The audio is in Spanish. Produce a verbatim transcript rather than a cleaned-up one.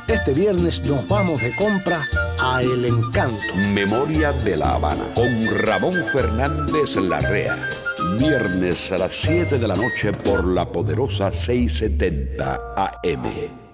Este viernes nos vamos de compra a El Encanto. Memoria de La Habana, con Ramón Fernández Larrea. Viernes a las siete de la noche por la poderosa seiscientos setenta A M.